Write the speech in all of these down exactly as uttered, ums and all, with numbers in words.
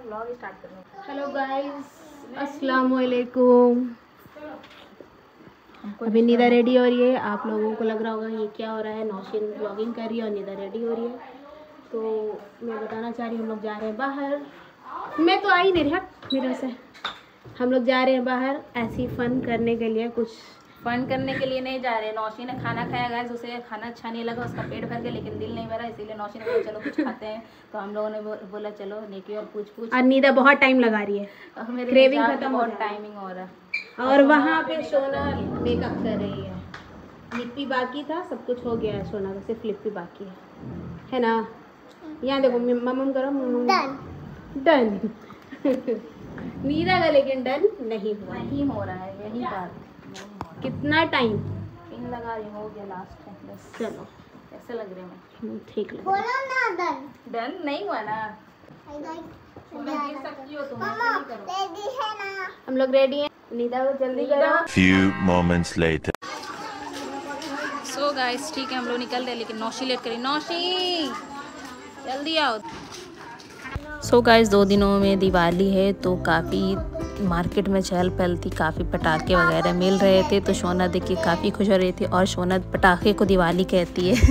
Vlog start करने। Hello guys, अस्सलाम वालेकुम। अभी निदा रेडी हो रही है। आप लोगों को लग रहा होगा ये क्या हो रहा है। नौशीन व्लॉगिंग कर रही है और निदा रेडी हो रही है। तो मैं बताना चाह रही हूँ हम लोग जा रहे हैं बाहर। मैं तो आ ही नहीं रही हट मेरे से। हम लोग जा रहे हैं बाहर ऐसी फ़न करने के लिए। कुछ फन करने के लिए नहीं जा रहे। नौशी ने खाना खाया गाइस, उसे खाना अच्छा नहीं लगा, उसका पेट भर गया लेकिन दिल नहीं भरा, इसीलिए नौशी ने बोला चलो कुछ खाते हैं। तो हम लोगों ने बोला चलो नेकी और पूछ पूछ। और निदा बहुत टाइम लगा रही है, मेरे क्रेविंग खत्म हो बहुत टाइमिंग हो रहा है। और वहाँ पे सोना मेकअप कर रही है। लिप्पी बाकी था, सब कुछ हो गया है सोना का, सिर्फ लिप्पी बाकी है, है ना। यहाँ देखो मम्म करो डन डन नीरा का लेकिन डन नहीं हुआ नहीं हो रहा है, यही बात। कितना टाइम इन लगा रही हो गया लास्ट है बस। चलो कैसे लग रहे हैं? ठीक लग बोलो ना डन डन नहीं हुआ ना। गिर सकती हो तुम, ऐसे नहीं करो। रेडी है ना। हम लोग रेडी हैं। निदा को जल्दी करो। Few moments later. So guys ठीक है हम लोग निकल रहे हैं, लेकिन नौशी लेट करी। नौशी जल्दी आओ। सो so गाइस दो दिनों में दिवाली है तो काफ़ी मार्केट में चहल पहल थी, काफ़ी पटाखे वगैरह मिल रहे थे। तो शोना देख के काफ़ी खुश हो रही थी और शोना पटाखे को दिवाली कहती है।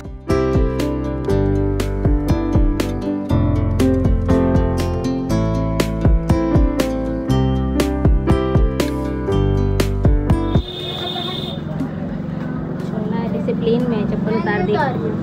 शोना डिसिप्लिन में चप्पल उतार दी।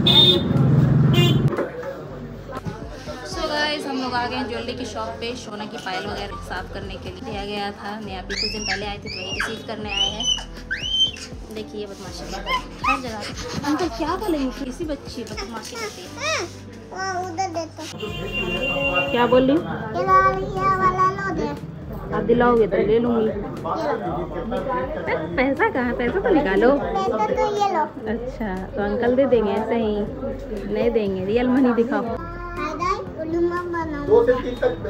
हम लोग आ गए हैं ज्वेलरी की शॉप पे। सोना की पायल वगैरह साफ करने के लिए दिया गया था। नया भी कुछ दिन पहले आए थे तो वही रिसीव करने आए हैं। देखिए बदमाशी हर जगह। अंकल क्या बोलेंगे, किसी बच्ची बदमाशी करती है। उधर देता क्या बोल रही ये वाला लो दे। आप दिलाओगे तो ले लूँगी। पैसा कहाँ, पैसा तो निकालो। पैसा तो ये लो। अच्छा तो अंकल दे देंगे, ऐसे ही नहीं देंगे। रियल मनी दिखाओ। दो से तीन तक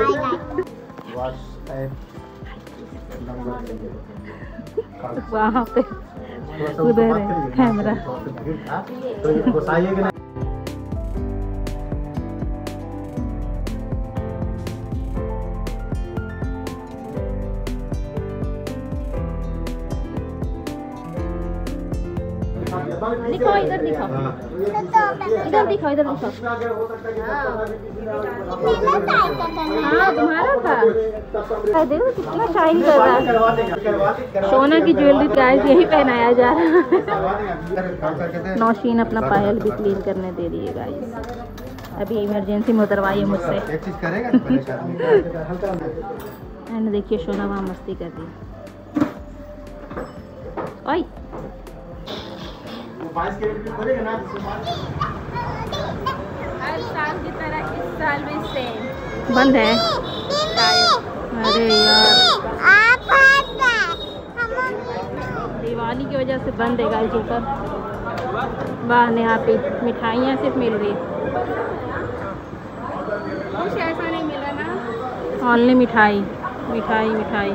वहाँ पे उधर है कैमरा। दिखाओ इधर, दिखाओ इधर, दिखाओ इधर, दिखाओ। हाँ तुम्हारा था। देखो कितना शाइन कर रहा है। सोना की ज्वेलरी गाइस यही पहनाया जा रहा है। नौशीन अपना पायल भी क्लीन करने दे रही है गाइस। अभी इमरजेंसी में उतरवाई है मुझसे। एंड देखिए सोना वहाँ मस्ती कर रही है। ओए हर साल की तरह इस साल भी सेम बंद है। अरे यार दिवाली की वजह से बंद है गाइस ऊपर। वाह नेहा पे मिठाइयाँ सिर्फ मिल रही, कुछ ऐसा नहीं मिला ना। ओनली मिठाई मिठाई मिठाई।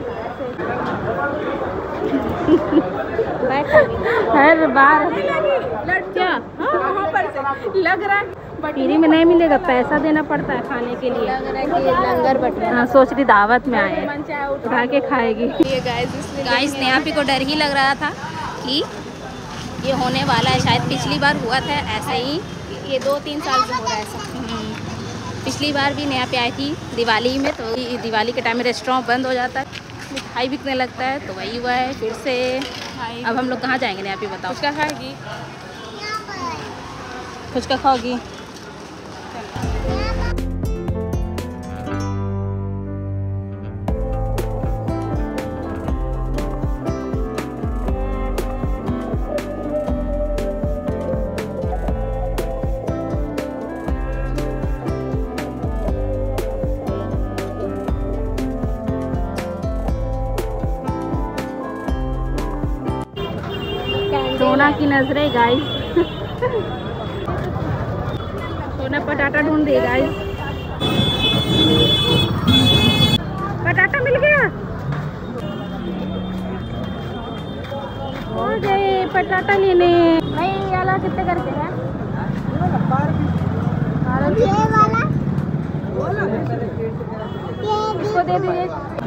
हर बार क्या लग रहा है फ्री में नहीं मिलेगा, पैसा देना पड़ता है खाने के लिए। लग रहा है कि लंगर बट रहा है। हाँ सोच रही दावत में आए उठा के खाएगी। ये गाइस गाइस नेहा को डर ही लग रहा था कि ये होने वाला है। शायद पिछली बार हुआ था ऐसा ही, ये दो तीन साल से हो रहा है ऐसा। पिछली बार भी नेहा पे आई थी दिवाली में, तो दिवाली के टाइम में रेस्टोरेंट बंद हो जाता है, मिठाई बिकने लगता है, तो वही हुआ है फिर से। अब हम लोग कहाँ जाएंगे नेहा पे बताओ। फुचका खाएगी, फुचका खाओगी। सोना की नजरें गाइस। सोना पटाटा ढूंढ रही है गाइस। पटाटा मिल गया। हो गए पटाटा लेने। भाई वाला कितने करके है? ये वाला इसको दे दीजिए।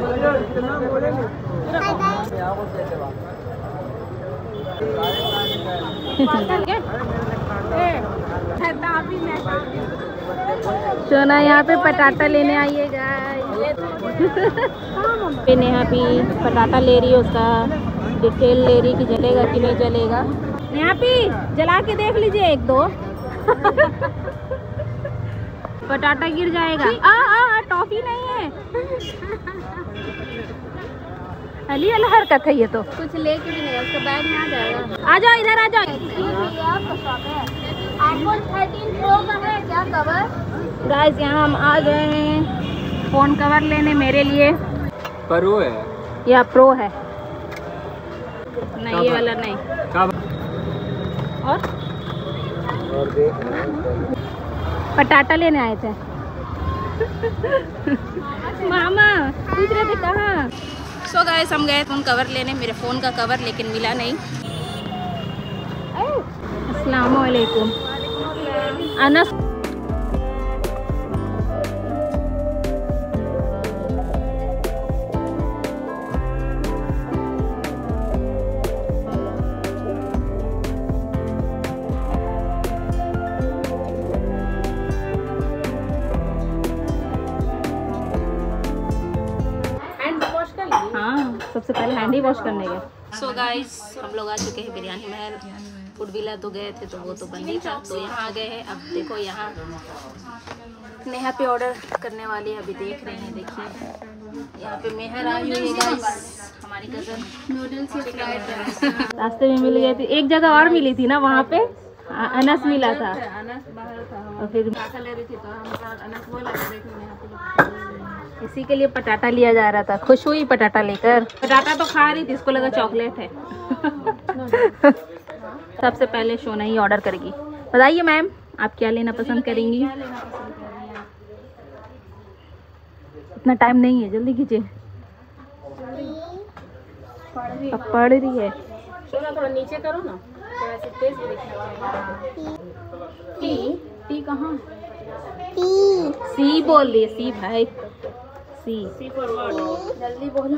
सोना यहाँ पे पटाटा लेने आइएगा। नेहा भी पटाटा ले रही है, उसका डिटेल ले रही कि जलेगा कि नहीं जलेगा। नेहा भी जला के देख लीजिए एक दो। पटाटा गिर जाएगा। आ आ टॉफी नहीं है। अली अल हरकत है ये तो। कुछ लेके भी नहीं, उसका बैग में आ जाएगा। आ जाओ इधर आ जाओ। आईफोन थर्टीन प्रो का है क्या कवर? गाइस यहाँ हम आ गए हैं फोन कवर लेने मेरे लिए। प्रो है या प्रो है? नहीं ये वाला नहीं। और और देख पटाटा लेने आए थे। मामा पूछ रहे थे कहाँ। सो गाइस हम गए फोन कवर लेने, मेरे फ़ोन का कवर, लेकिन मिला नहीं। अस्सलाम वालेकुम अनस। हाँ सबसे पहले हैंड ही वॉश करने गए। सो गाइस हम लोग आ चुके हैं बिरयानी महल। फूड विला तो गए थे तो वो तो बंद ही था, तो यहाँ आ गए हैं। अब देखो यहाँ नेहा पे ऑर्डर करने वाली है, अभी देख रहे हैं। देखिए यहाँ पे मेहर आई हुई है गाइस, हमारी कजन। नूडल्स या फ्राइड राइस रास्ते में मिल गई थी, एक जगह और मिली थी ना वहाँ पे अनस मिला था। अनस बाहर था, और फिर ले रही थी तो हम अनस बोला देखने इसी के लिए पटाटा लिया जा रहा था। खुश हुई पटाटा लेकर। पटाटा तो खा रही थी, इसको लगा चॉकलेट है। सबसे पहले शोना ही ऑर्डर करेगी। बताइए मैम आप क्या लेना पसंद करेंगी? इतना टाइम नहीं है, जल्दी कीजिए। अब पढ़ रही है। शोना थोड़ा नीचे करो ना, थोड़ा सा तेज दिखना। टी टी कहाँ? सी बोल रही है। सी भाई सी। सी फॉर व्हाट? जल्दी बोलो।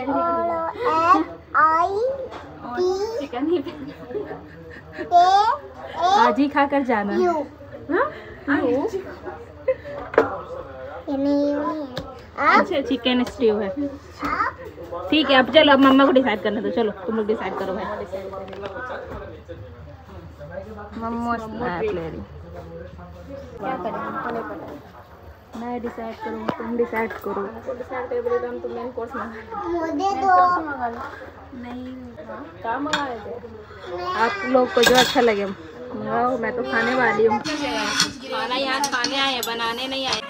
चिकन ही आज ही खाकर जाना। अच्छा चिकन स्ट्यू है। ठीक है अब चलो, अब मम्मा को डिसाइड करने दो। चलो तुम लोग डिसाइड करो भाई। मम्मा स्नैप ले रही। क्या करें? मैं डिसाइड करूँ तुम डिसाइड करो। डिसाइड कर बोले तो हम तो मेन कोर्स मंगा मुझे दो। नहीं क्या मंगाए थे? आप लोग को जो अच्छा लगे मंगाओ, मैं तो खाने वाली हूँ। खाना यहाँ खाने आए हैं, बनाने नहीं आए।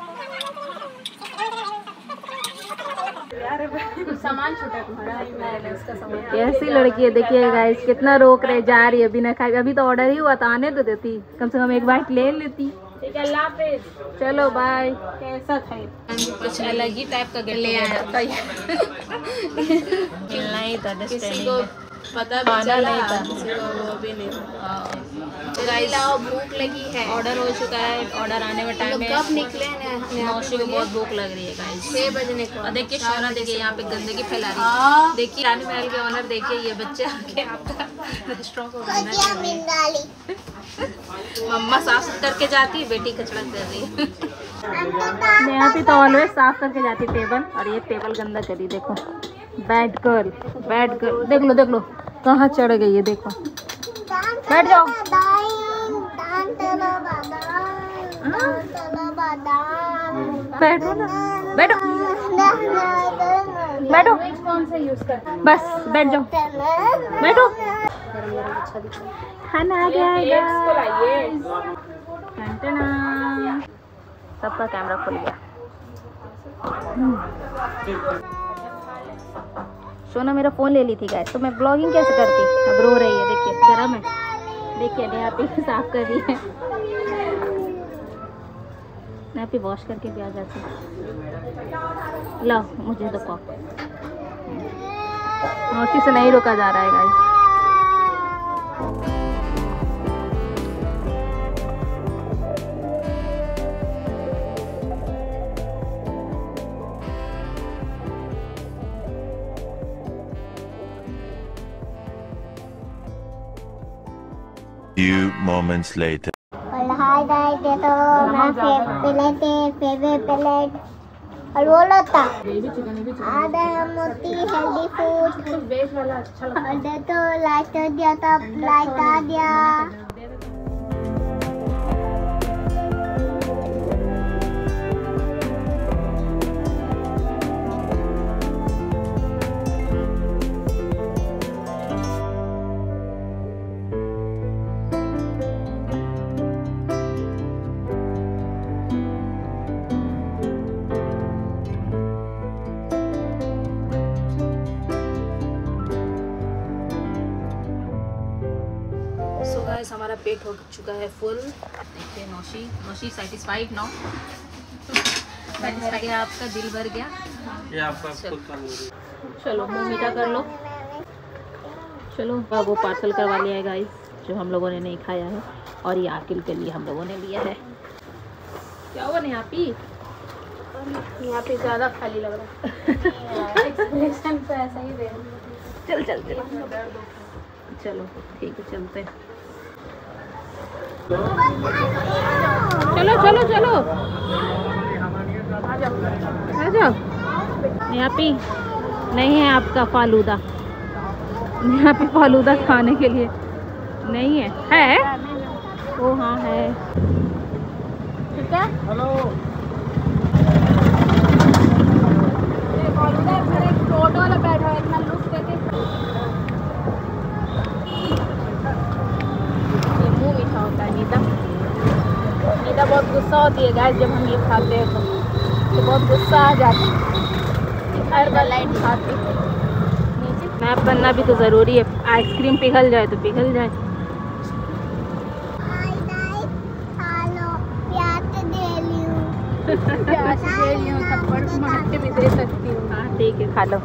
सामान छोटा तुम्हारा, उसका सामान। कैसी लड़की है देखिए गाइस, कितना रोक रहे, जा रही है बिना खाए। अभी तो ऑर्डर ही हुआ था, आने तो देती, कम से कम एक बाइट ले लेती। ठीक है अल्लाह हाफिज। चलो बाय। कैसा खाई? कुछ अलग ही टाइप का ले आया था। नहीं था, किसी को पता भी चला नहीं था, किसी को वो भी नहीं। तो गाइस भूख लगी है, ऑर्डर हो चुका है, ऑर्डर आने में टाइम है। कब निकले हैं? मौसी को बहुत भूख लग रही है गाइस। छह बजने को। और देखिए शोना, देखिए यहाँ पे गंदगी फैला रही है। देखिए रानी महल के ऑनर, देखिए ये बच्चे आके आपका रेस्टोरेंट को गंदा कर रहे हैं। मम्मा साफ करके जाती है, बेटी कचड़ा कर रही है। यहाँ पे तो ऑलवेज साफ करके जाती टेबल, और ये टेबल गंदा करी। देखो बैड गर्ल, बैड गर्ल। देख लो देख लो कहाँ चढ़ गई है, देखो। बैठ जाओ। बैठो ना, बैठो बैठो। कौन सा यूज कर? बस बैठ जाओ, बैठो। खाना आ गया। सबका कैमरा खुल गया। सोना मेरा फ़ोन ले ली थी गाइस, तो मैं ब्लॉगिंग कैसे करती। अब रो रही है, देखिए गरम है। देखिए नेहा पे साफ कर रही है। नेहा पे वॉश करके भी आ जाती है। लो मुझे दो कॉप। मौसी से नहीं रोका जा रहा है गाइस। Few moments later. और हाय गाइस, ये तो मेरा प्लेट है, फेवरेट प्लेट। और वो लोटा आधा मोती हेल्दी फूड। और दे तो लाइट दिया तो लाइट आ दिया। सो गाइस, हमारा पेट हो चुका है फुल। देखिए Naushi Naushi satisfied now. Satisfied गया, आपका दिल भर गया। ये आपका खुद का चलो मुंह मीठा कर लो। चलो वो पार्सल करवा लिया है गाइस, जो हम लोगों ने नहीं खाया है, और ये आकिल के लिए हम लोगों ने लिया है। क्या हुआ यहाँ पे यहाँ पे ज़्यादा खाली लग रहा है। एक्सप्रेशन तो ऐसा ही दे। चल चल चल चलो ठीक है, चलते हैं। चलो चलो चलो आ जाओ। यहाँ पे नहीं है आपका फालूदा, यहाँ पे फालूदा खाने के लिए नहीं है। है ओ हाँ है, ठीक है। हेलो फालूदा ऑटो वाला बैठा है, इतना लुक देके मुँह मीठा होता है। नीता नीता बहुत गुस्सा होती है गाइस, जब हम ये खाते हैं तो, तो बहुत गुस्सा आ जाता है। हर बार लाइट खाती है। मैप बनना भी तो ज़रूरी है, आइसक्रीम पिघल जाए तो पिघल जाए। हाय गाइस, हेलो, प्याज दे लियो। प्याज दे लियो, थप्पड़ मार के भी दे सकती हूँ। हाँ ठीक है, खा लो।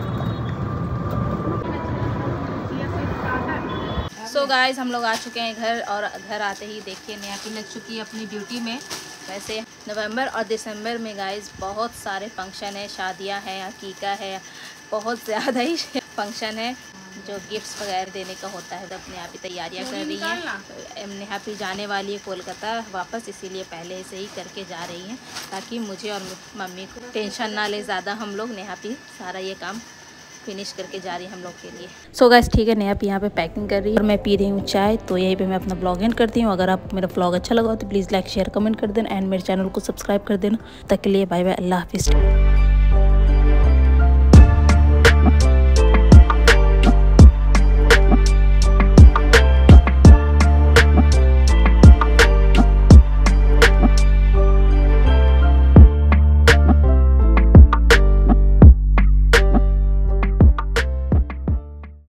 सो so गाइस, हम लोग आ चुके हैं घर, और घर आते ही देखिए नेहा लग चुकी है अपनी ड्यूटी में। वैसे नवंबर और दिसंबर में गाइस बहुत सारे फंक्शन है, शादियां हैं, अकीका है, बहुत ज़्यादा ही फंक्शन है जो गिफ्ट्स वगैरह देने का होता है। तो अपने आप ही तैयारियां कर रही हैं। नेहा भी जाने वाली है कोलकाता वापस, इसीलिए पहले से ही करके जा रही हैं ताकि मुझे और मम्मी को टेंशन ना ले ज़्यादा। हम लोग नेहा भी सारा ये काम फिनिश करके जा रही है हम लोग के लिए। सो गाइस ठीक है, नेहा यहाँ पे पैकिंग कर रही है और मैं पी रही हूँ चाय। तो यहीं पे मैं अपना ब्लॉग एंड करती हूँ। अगर आप मेरा ब्लॉग अच्छा लगा तो प्लीज़ लाइक शेयर कमेंट कर देना, एंड मेरे चैनल को सब्सक्राइब कर देना। तक के लिए बाय बाय, अल्लाह हाफिज़।